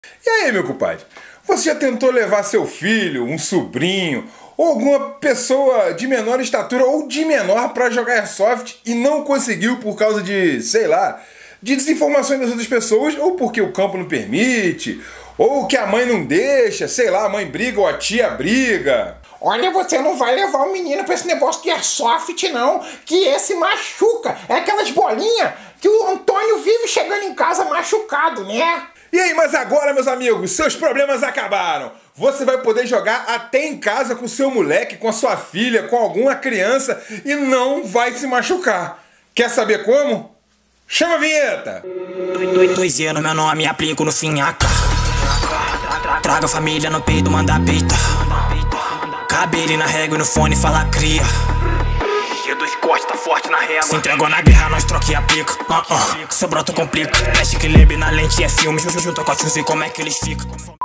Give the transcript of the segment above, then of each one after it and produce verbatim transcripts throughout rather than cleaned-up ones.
E aí, meu compadre? Você já tentou levar seu filho, um sobrinho ou alguma pessoa de menor estatura ou de menor para jogar Airsoft e não conseguiu por causa de, sei lá, de desinformações das outras pessoas, ou porque o campo não permite, ou que a mãe não deixa, sei lá, a mãe briga ou a tia briga? Olha, você não vai levar o menino pra esse negócio de Airsoft, não, que esse machuca. É aquelas bolinhas que o Antônio vive chegando em casa machucado, né? E aí, mas agora, meus amigos, seus problemas acabaram. Você vai poder jogar até em casa com seu moleque, com a sua filha, com alguma criança e não vai se machucar. Quer saber como? Chama a vinheta! Dois anos, meu nome, aplico no finhaca. Traga a família no peito, manda peita. Cabelo na régua e no fone fala cria. G dois corte, tá forte na régua. Se entregou na guerra, nós troca e aplica. uh -uh. Seu broto complica. Mexe que lebe na lente é filme. Junto com a tio, como é que eles ficam.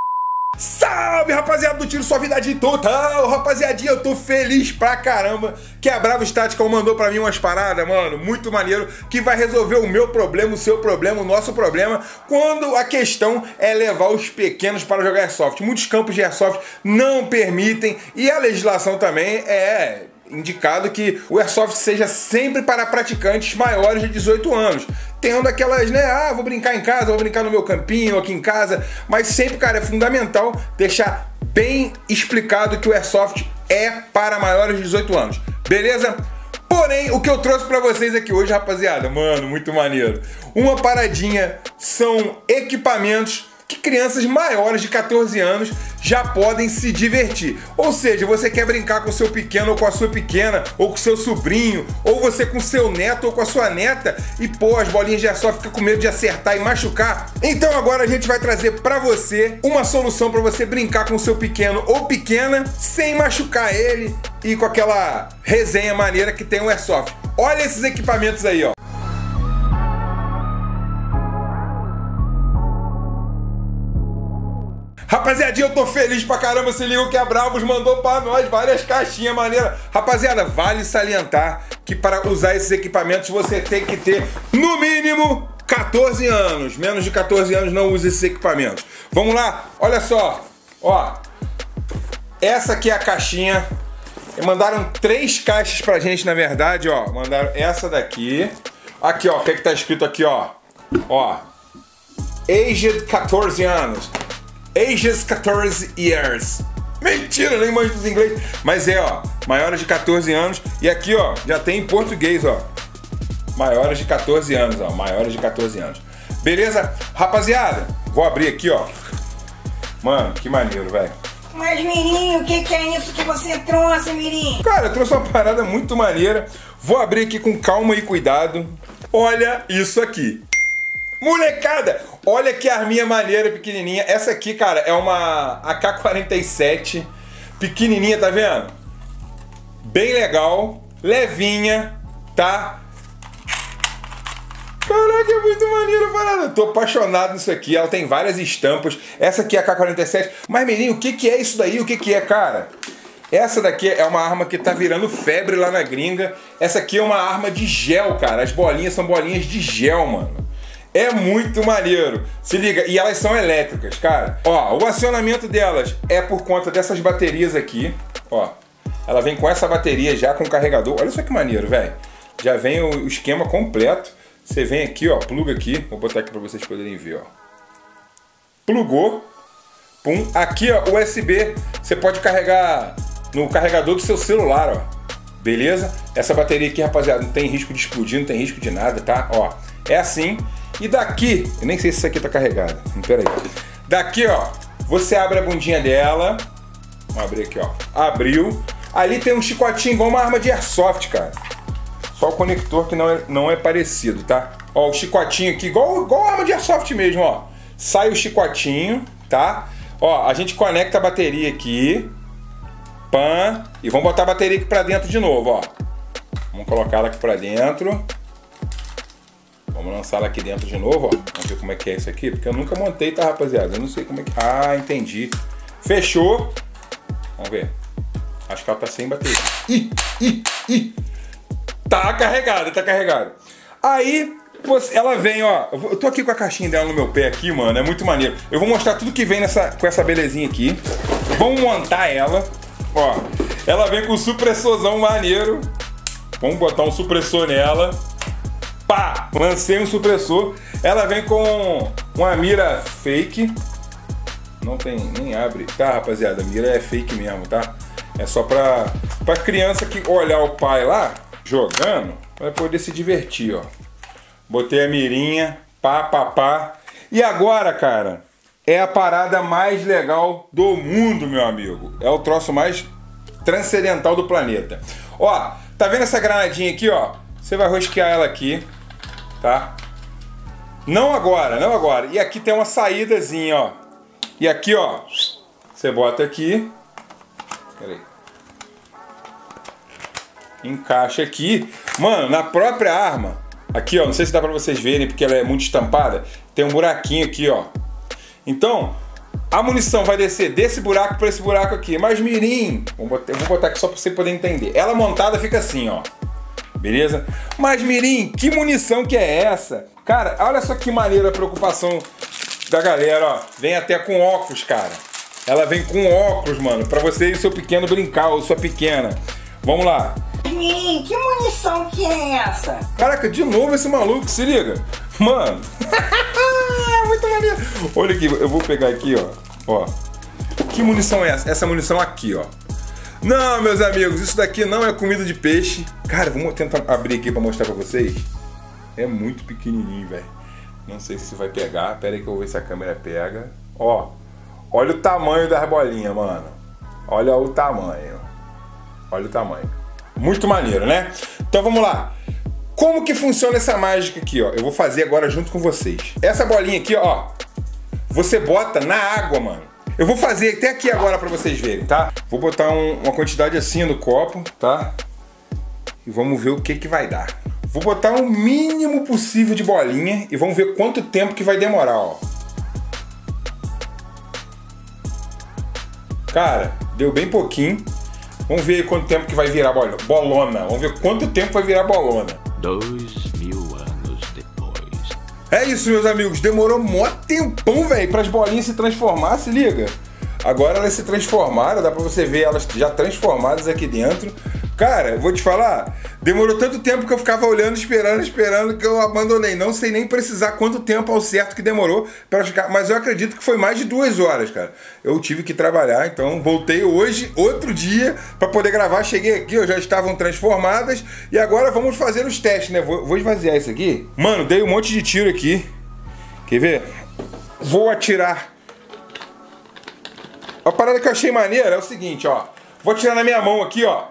Salve, rapaziada do Tiro Suavidade Total! Rapaziadinha, eu tô feliz pra caramba que a Bravos Tactical mandou pra mim umas paradas, mano, muito maneiro, que vai resolver o meu problema, o seu problema, o nosso problema, quando a questão é levar os pequenos para jogar Airsoft. Muitos campos de Airsoft não permitem e a legislação também é indicado que o Airsoft seja sempre para praticantes maiores de dezoito anos. Tendo aquelas, né, ah, vou brincar em casa, vou brincar no meu campinho, aqui em casa, mas sempre, cara, é fundamental deixar bem explicado que o Airsoft é para maiores de dezoito anos, beleza? Porém, o que eu trouxe pra vocês aqui hoje, rapaziada, mano, muito maneiro. Uma paradinha são equipamentos que crianças maiores de quatorze anos já podem se divertir. Ou seja, você quer brincar com o seu pequeno ou com a sua pequena, ou com o seu sobrinho, ou você com o seu neto ou com a sua neta, e pô, as bolinhas de airsoft ficam com medo de acertar e machucar. Então agora a gente vai trazer pra você uma solução pra você brincar com o seu pequeno ou pequena sem machucar ele e com aquela resenha maneira que tem o Airsoft. Olha esses equipamentos aí, ó. Rapaziadinha, eu tô feliz pra caramba, se liga que a Bravos mandou pra nós várias caixinhas maneiras. Rapaziada, vale salientar que para usar esses equipamentos você tem que ter, no mínimo, quatorze anos. Menos de quatorze anos não use esses equipamentos. Vamos lá, olha só. Ó, essa aqui é a caixinha. Mandaram três caixas pra gente, na verdade, ó. Mandaram essa daqui. Aqui, ó, o que é que tá escrito aqui, ó? Ó, aged quatorze anos. Ages quatorze years. Mentira, nem manjo dos inglês. Mas é, ó, maiores de quatorze anos. E aqui, ó, já tem em português, ó. Maiores de quatorze anos, ó. Maiores de quatorze anos. Beleza? Rapaziada, vou abrir aqui, ó. Mano, que maneiro, velho. Mas, Mirinho, o que, que é isso que você trouxe, Mirinho? Cara, eu trouxe uma parada muito maneira. Vou abrir aqui com calma e cuidado. Olha isso aqui. Molecada, olha que arminha maneira, pequenininha. Essa aqui, cara, é uma A K quarenta e sete. Pequenininha, tá vendo? Bem legal, levinha, tá? Caraca, é muito maneiro a parada. Tô apaixonado nisso aqui. Ela tem várias estampas. Essa aqui é a A K quarenta e sete. Mas, menino, o que que é isso daí? O que que é, cara? Essa daqui é uma arma que tá virando febre lá na gringa. Essa aqui é uma arma de gel, cara. As bolinhas são bolinhas de gel, mano. É muito maneiro. Se liga, e elas são elétricas, cara. Ó, o acionamento delas é por conta dessas baterias aqui. Ó, ela vem com essa bateria já com carregador. Olha só que maneiro, velho. Já vem o esquema completo. Você vem aqui, ó, pluga aqui. Vou botar aqui pra vocês poderem ver, ó. Plugou. Pum. Aqui, ó, U S B. Você pode carregar no carregador do seu celular, ó. Beleza? Essa bateria aqui, rapaziada, não tem risco de explodir, não tem risco de nada, tá? Ó, é assim. E daqui, eu nem sei se isso aqui tá carregado. Pera aí. Daqui, ó, você abre a bundinha dela. Vamos abrir aqui, ó. Abriu. Ali tem um chicotinho igual uma arma de airsoft, cara. Só o conector que não é, não é parecido, tá? Ó, o chicotinho aqui, igual, igual arma de airsoft mesmo, ó. Sai o chicotinho, tá? Ó, a gente conecta a bateria aqui. Pã. E vamos botar a bateria aqui pra dentro de novo, ó. Vamos colocar ela aqui pra dentro. Vamos lançar ela aqui dentro de novo, ó. Vamos ver como é que é isso aqui, porque eu nunca montei, tá, rapaziada? Eu não sei como é que... Ah, entendi. Fechou. Vamos ver. Acho que ela tá sem bateria. Ih, ih, ih. Tá carregada, tá carregada. Aí, Você, ela vem, ó. Eu tô aqui com a caixinha dela no meu pé aqui, mano. É muito maneiro. Eu vou mostrar tudo que vem nessa, com essa belezinha aqui. Vamos montar ela. Ó. Ela vem com um supressorzão maneiro. Vamos botar um supressor nela. Pá! Lancei um supressor. Ela vem com uma mira fake. Não tem, nem abre. Tá, rapaziada? A mira é fake mesmo, tá? É só pra, pra criança que olhar o pai lá jogando, vai poder se divertir, ó. Botei a mirinha, pá, pá, pá. E agora, cara, é a parada mais legal do mundo, meu amigo. É o troço mais transcendental do planeta. Ó, tá vendo essa granadinha aqui, ó? Você vai rosquear ela aqui, tá? Não agora, não agora. E aqui tem uma saídazinha, ó. E aqui, ó, você bota aqui. Peraí. Encaixa aqui. Mano, na própria arma, aqui, ó, não sei se dá pra vocês verem porque ela é muito estampada, tem um buraquinho aqui, ó. Então, a munição vai descer desse buraco pra esse buraco aqui. Mas mirim, eu vou botar aqui só pra você poder entender. Ela montada fica assim, ó. Beleza? Mas mirim, que munição que é essa? Cara, olha só que maneira a preocupação da galera, ó. Vem até com óculos, cara. Ela vem com óculos, mano, pra você e o seu pequeno brincar, ou sua pequena. Vamos lá. Mirim, que munição que é essa? Caraca, de novo esse maluco, se liga. Mano. Muito maneiro. Olha aqui, eu vou pegar aqui, ó. Ó. Que munição é essa? Essa munição aqui, ó. Não, meus amigos, isso daqui não é comida de peixe. Cara, vamos tentar abrir aqui pra mostrar pra vocês. É muito pequenininho, velho. Não sei se vai pegar. Pera aí que eu vou ver se a câmera pega. Ó. Olha o tamanho das bolinhas, mano. Olha o tamanho. Olha o tamanho. Muito maneiro, né? Então vamos lá. Como que funciona essa mágica aqui, ó? Eu vou fazer agora junto com vocês. Essa bolinha aqui, ó. Você bota na água, mano. Eu vou fazer até aqui agora pra vocês verem, tá? Vou botar um, uma quantidade assim no copo, tá? E vamos ver o que que vai dar. Vou botar o mínimo possível de bolinha e vamos ver quanto tempo que vai demorar, ó. Cara, deu bem pouquinho. Vamos ver quanto tempo que vai virar bolona. Vamos ver quanto tempo vai virar bolona. Dois mil anos depois. É isso, meus amigos. Demorou mó tempão, velho, para as bolinhas se transformar, se liga. Agora elas se transformaram, dá pra você ver elas já transformadas aqui dentro. Cara, eu vou te falar, demorou tanto tempo que eu ficava olhando, esperando, esperando, que eu abandonei. Não sei nem precisar quanto tempo ao certo que demorou para ficar, mas eu acredito que foi mais de duas horas, cara. Eu tive que trabalhar, então voltei hoje, outro dia, para poder gravar. Cheguei aqui, eu já estavam transformadas e agora vamos fazer os testes, né? Vou, vou esvaziar isso aqui. Mano, dei um monte de tiro aqui. Quer ver? Vou atirar. A parada que eu achei maneira é o seguinte, ó. Vou atirar na minha mão aqui, ó.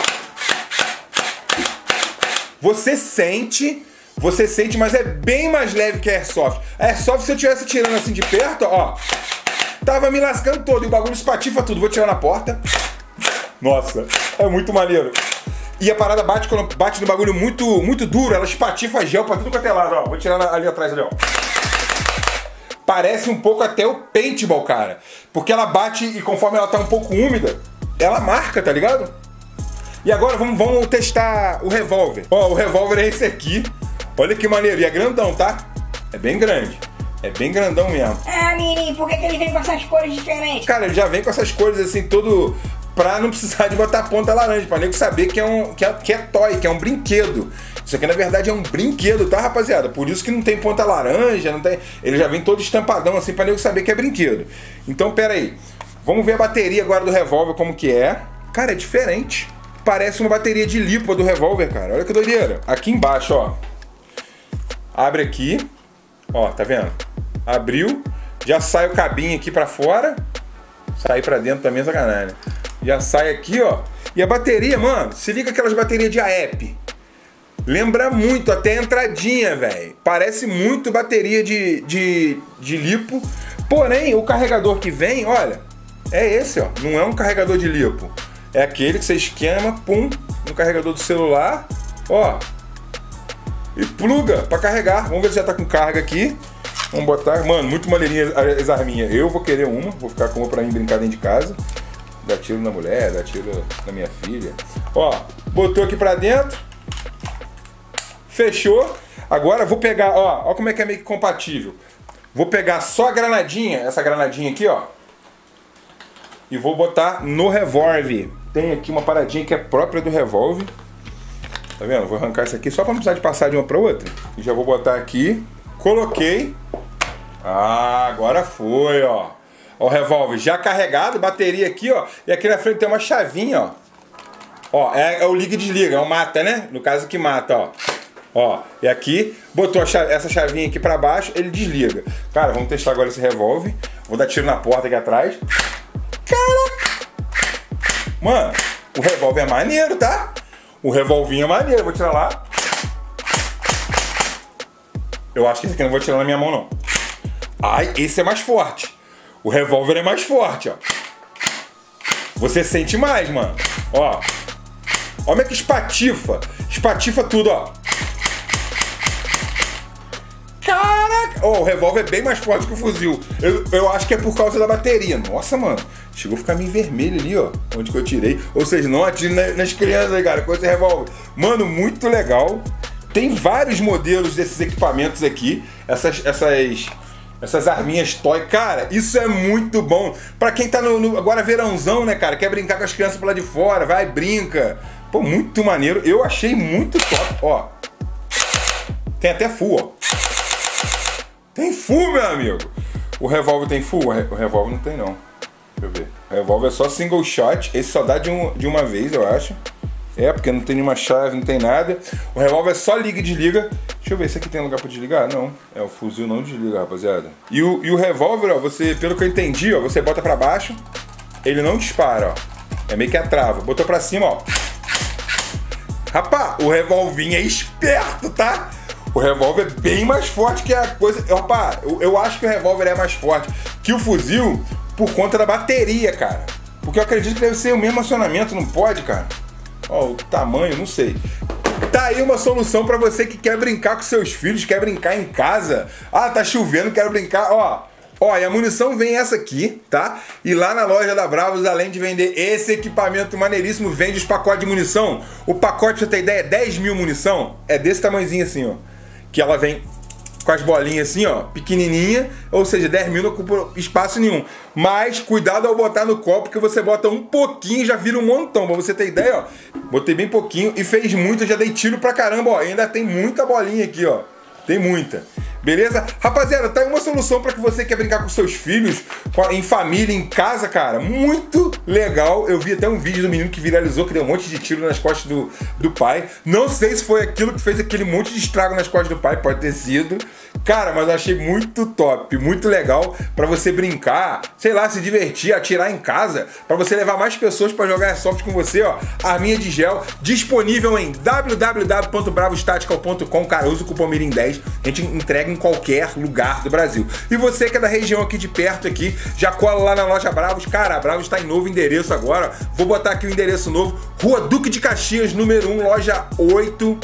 Você sente, você sente, mas é bem mais leve que a Airsoft. A Airsoft, se eu estivesse tirando assim de perto, ó, tava me lascando todo e o bagulho espatifa tudo. Vou tirar na porta. Nossa, é muito maneiro. E a parada bate, quando bate no bagulho muito, muito duro, ela espatifa gel pra tudo quanto é lado, ó. Vou tirar ali atrás, ali, ó. Parece um pouco até o paintball, cara. Porque ela bate e conforme ela tá um pouco úmida, ela marca, tá ligado? E agora vamos, vamos testar o revólver. Ó, o revólver é esse aqui. Olha que maneiro. E é grandão, tá? É bem grande. É bem grandão mesmo. Ah, Mirim, por que, que ele vem com essas cores diferentes? Cara, ele já vem com essas cores assim, todo... Pra não precisar de botar ponta laranja. Pra nego saber que é, um, que, é, que é toy, que é um brinquedo. Isso aqui, na verdade, é um brinquedo, tá, rapaziada? Por isso que não tem ponta laranja, não tem... Ele já vem todo estampadão assim, pra nego saber que é brinquedo. Então, pera aí. Vamos ver a bateria agora do revólver, como que é. Cara, é diferente. Parece uma bateria de lipo do revólver, cara. Olha que doideira. Aqui embaixo, ó. Abre aqui. Ó, tá vendo? Abriu. Já sai o cabinho aqui pra fora. Sai pra dentro também, sacanagem. Já sai aqui, ó. E a bateria, mano, se liga aquelas baterias de A E P. Lembra muito, até a entradinha, velho. Parece muito bateria de, de, de lipo. Porém, o carregador que vem, olha, é esse, ó. Não é um carregador de lipo. É aquele que você esquema, pum, no carregador do celular, ó. E pluga pra carregar. Vamos ver se já tá com carga aqui. Vamos botar, mano, muito maneirinha as arminhas. Eu vou querer uma, vou ficar com uma pra mim brincar dentro de casa. Dá tiro na mulher, dá tiro na minha filha. Ó, botou aqui pra dentro. Fechou. Agora eu vou pegar, ó, ó como é que é meio que compatível. Vou pegar só a granadinha, essa granadinha aqui, ó. E vou botar no revólver. Tem aqui uma paradinha que é própria do revólver. Tá vendo? Vou arrancar isso aqui só pra não precisar de passar de uma pra outra. E já vou botar aqui. Coloquei. Ah, agora foi, ó. Ó o revólver já carregado, bateria aqui, ó. E aqui na frente tem uma chavinha, ó. Ó, é, é o liga e desliga, é o mata, né? No caso que mata, ó. Ó, e aqui, botou a chave, essa chavinha aqui pra baixo, ele desliga. Cara, vamos testar agora esse revólver. Vou dar tiro na porta aqui atrás. Caraca! Mano, o revólver é maneiro, tá? O revolvinho é maneiro, vou tirar lá. Eu acho que esse aqui eu não vou tirar na minha mão, não. Ai, esse é mais forte. O revólver é mais forte, ó. Você sente mais, mano. Ó. Olha que espatifa. Espatifa tudo, ó. Caraca! Oh, o revólver é bem mais forte que o fuzil. Eu, eu acho que é por causa da bateria. Nossa, mano. Chegou a ficar meio vermelho ali, ó. Onde que eu tirei. Ou seja, não atire nas crianças aí, cara, com esse revólver. Mano, muito legal. Tem vários modelos desses equipamentos aqui. Essas... essas... Essas arminhas toy, cara, isso é muito bom. Pra quem tá no, no agora verãozão, né, cara, quer brincar com as crianças pra lá de fora, vai, brinca. Pô, muito maneiro. Eu achei muito top, ó. Tem até full, ó. Tem full, meu amigo. O revólver tem full? O revólver não tem, não. Deixa eu ver. O revólver é só single shot. Esse só dá de, um, de uma vez, eu acho. É, porque não tem nenhuma chave, não tem nada. O revólver é só liga e desliga. Deixa eu ver, esse aqui tem lugar pra desligar? Não. É, o fuzil não desliga, rapaziada. E o, e o revólver, ó, você, pelo que eu entendi, ó, você bota pra baixo, ele não dispara, ó. É meio que a trava. Botou pra cima, ó. Rapá, o revolvinho é esperto, tá? O revólver é bem mais forte que a coisa... Rapá, eu, eu acho que o revólver é mais forte que o fuzil por conta da bateria, cara. Porque eu acredito que deve ser o mesmo acionamento, não pode, cara? Ó, o tamanho, não sei. Tá aí uma solução pra você que quer brincar com seus filhos, quer brincar em casa. Ah, tá chovendo, quero brincar. Ó, ó, e a munição vem essa aqui, tá? E lá na loja da Bravos, além de vender esse equipamento maneiríssimo, vende os pacotes de munição. O pacote, pra você ter ideia, é dez mil munição. É desse tamanhozinho assim, ó. Que ela vem com as bolinhas assim, ó, pequenininha, ou seja, dez mil não ocupa espaço nenhum. Mas cuidado ao botar no copo, porque você bota um pouquinho e já vira um montão. Pra você ter ideia, ó, botei bem pouquinho e fez muito, já dei tiro pra caramba, ó. E ainda tem muita bolinha aqui, ó. Tem muita. Beleza? Rapaziada, tá aí uma solução para que você quer brincar com seus filhos, em família, em casa, cara. Muito legal. Eu vi até um vídeo do menino que viralizou, que deu um monte de tiro nas costas do, do pai. Não sei se foi aquilo que fez aquele monte de estrago nas costas do pai, pode ter sido. Cara, mas eu achei muito top, muito legal para você brincar, sei lá, se divertir, atirar em casa, para você levar mais pessoas para jogar Airsoft com você, ó. Arminha de gel, disponível em w w w ponto bravos tactical ponto com, cara, usa o cupom mirim dez, a gente entrega em qualquer lugar do Brasil. E você que é da região aqui de perto aqui, já cola lá na loja Bravos. Cara, a Bravos está em novo endereço agora. Vou botar aqui o endereço novo. Rua Duque de Caxias, número um, loja oito.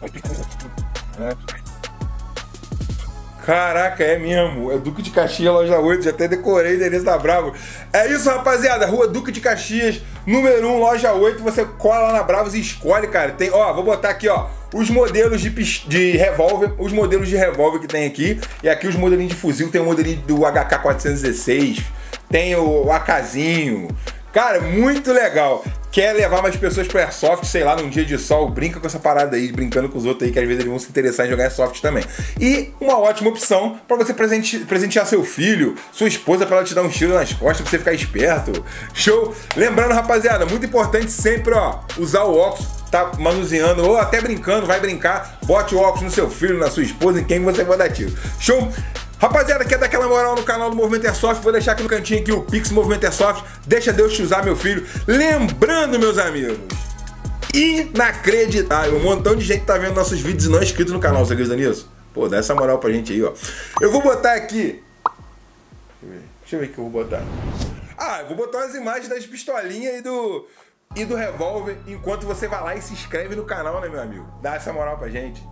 Caraca, é mesmo. É Duque de Caxias, loja oito. Já até decorei o endereço da Bravo. É isso, rapaziada. Rua Duque de Caxias, número um, loja oito. Você cola lá na Bravos e escolhe, cara. Tem, ó, vou botar aqui, ó, os modelos de, de revólver, os modelos de revólver que tem aqui. E aqui os modelinhos de fuzil. Tem o modelinho do H K quatrocentos e dezesseis. Tem o AKzinho. Cara, muito legal. Quer levar mais pessoas pro Airsoft, sei lá, num dia de sol, brinca com essa parada aí, brincando com os outros aí, que às vezes eles vão se interessar em jogar Airsoft também. E uma ótima opção para você presente, presentear seu filho, sua esposa, para ela te dar um tiro nas costas, pra você ficar esperto. Show! Lembrando, rapaziada, muito importante sempre, ó, usar o óculos, tá manuseando, ou até brincando, vai brincar, bote o óculos no seu filho, na sua esposa, em quem você vai dar tiro. Show! Rapaziada, quer dar aquela moral no canal do Movimento Airsoft? Vou deixar aqui no cantinho aqui o Pix Movimento Airsoft. Deixa Deus te usar, meu filho. Lembrando, meus amigos, inacreditável, um montão de gente tá vendo nossos vídeos e não é inscrito no canal, você acredita nisso? Pô, dá essa moral pra gente aí, ó. Eu vou botar aqui... Deixa eu ver o que eu vou botar. Ah, eu vou botar as imagens das pistolinhas e do... e do revólver, enquanto você vai lá e se inscreve no canal, né, meu amigo? Dá essa moral pra gente.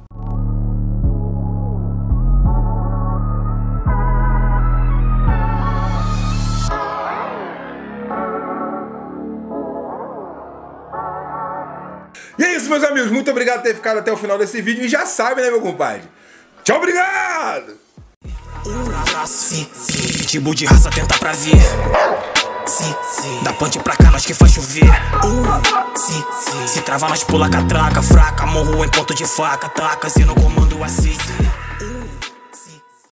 E é isso, isso, meus amigos. Muito obrigado por ter ficado até o final desse vídeo. E já sabe, né, meu compadre? Tchau, obrigado! Sim, sim. Pitbull de raça tenta pra ver. Sim, sim. Da ponte pra cá nós que faz chover. Sim, sim. Se trava nós pula catraca fraca. Morro em ponto de faca. Tacas e no comando assim.